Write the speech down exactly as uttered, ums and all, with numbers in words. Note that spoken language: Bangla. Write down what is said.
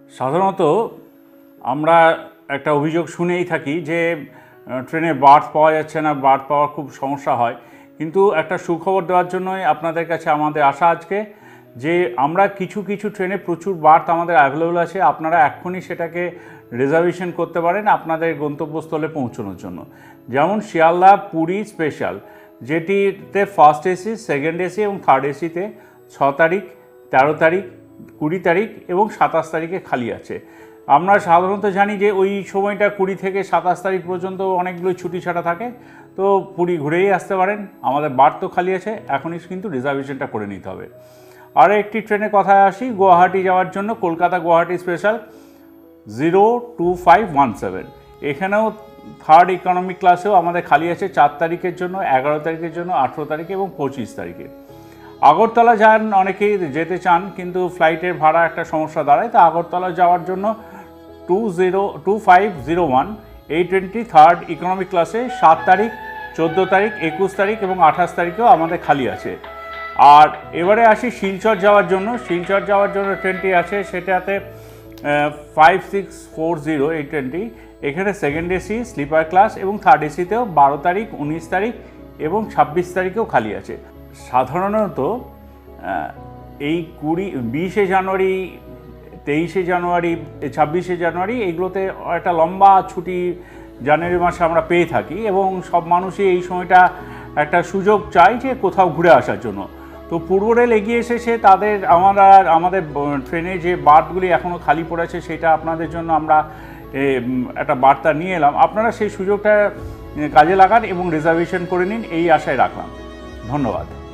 সাধারণত আমরা একটা অভিযোগ শুনেই থাকি যে ট্রেনে বার্থ পাওয়া যাচ্ছে না, বার্থ পাওয়ার খুব সমস্যা হয়। কিন্তু একটা সুখবর দেওয়ার জন্যই আপনাদের কাছে আমাদের আশা আজকে যে আমরা কিছু কিছু ট্রেনে প্রচুর বার্থ আমাদের অ্যাভেলেবল আছে। আপনারা এক্ষুনি সেটাকে রিজার্ভেশন করতে পারেন আপনাদের গন্তব্যস্থলে পৌঁছানোর জন্য। যেমন শিয়ালদা পুরী স্পেশাল, যেটিতে ফার্স্ট এসি, সেকেন্ড এসি এবং থার্ড এসিতে ছ তারিখ, তেরো তারিখ, কুড়ি তারিখ এবং সাতাশ তারিখে খালি আছে। আমরা সাধারণত জানি যে ওই সময়টা কুড়ি থেকে সাতাশ তারিখ পর্যন্ত অনেকগুলো ছুটি ছাটা থাকে, তো পুরী ঘুরেই আসতে পারেন। আমাদের বার্থ তো খালি আছে, এখনই কিন্তু রিজার্ভেশনটা করে নিতে হবে। আর একটি ট্রেনের কথায় আসি, গুয়াহাটি যাওয়ার জন্য Kolkata Guwahati special zero two five one seven, এখানেও থার্ড ইকোনমিক ক্লাসেও আমাদের খালি আছে চার তারিখের জন্য, এগারো তারিখের জন্য, আঠেরো তারিখে এবং পঁচিশ তারিখে। আগরতলা যান অনেকেই যেতে চান, কিন্তু ফ্লাইটের ভাড়া একটা সমস্যা দাঁড়ায়, তো আগরতলা যাওয়ার জন্য two zero two five zero one এই ট্রেনটি থার্ড ইকোনমিক ক্লাসে সাত তারিখ, চোদ্দো তারিখ, একুশ তারিখ এবং আঠাশ তারিখেও আমাদের খালি আছে। আর এবারে আসি শিলচর যাওয়ার জন্য। শিলচর যাওয়ার জন্য ট্রেনটি আছে, সেটাতে ফাইভ সিক্স ফোর জিরো এই ট্রেনটি। এখানে সেকেন্ড এসি, স্লিপার ক্লাস এবং থার্ড এসিতেও বারো তারিখ, উনিশ তারিখ এবং ছাব্বিশ তারিখেও খালি আছে। সাধারণত এই কুড়ি বিশে জানুয়ারি, তেইশে জানুয়ারি, ছাব্বিশে জানুয়ারি এইগুলোতে একটা লম্বা ছুটি জানুয়ারি মাসে আমরা পেয়ে থাকি এবং সব মানুষই এই সময়টা একটা সুযোগ চায় যে কোথাও ঘুরে আসার জন্য। তো পূর্ব রেল এগিয়ে এসেছে, তাদের আমরা আমাদের ট্রেনে যে বার্থগুলি এখনও খালি পড়েছে সেটা আপনাদের জন্য আমরা একটা বার্তা নিয়ে এলাম। আপনারা সেই সুযোগটা কাজে লাগান এবং রিজার্ভেশন করে নিন, এই আশায় রাখলাম। ধন্যবাদ।